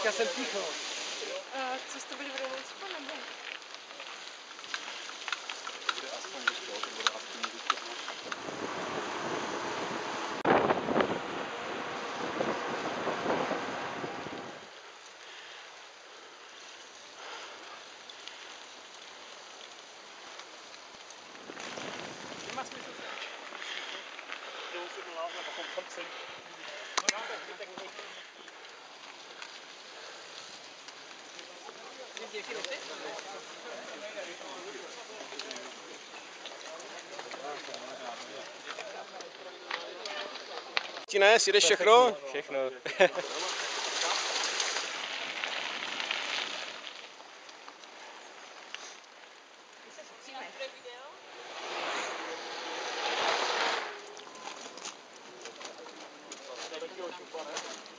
Teďka jsem ticho. Co jste byli v Rumunsku nebo? To bude aspoň to bude aspoň vyšší. Nemá smysl se. Jdou si to lázat a potom tam celý. No já tak zbytek Ti ne, si jdeš všechno? Všechno. To je taky šupa, ne?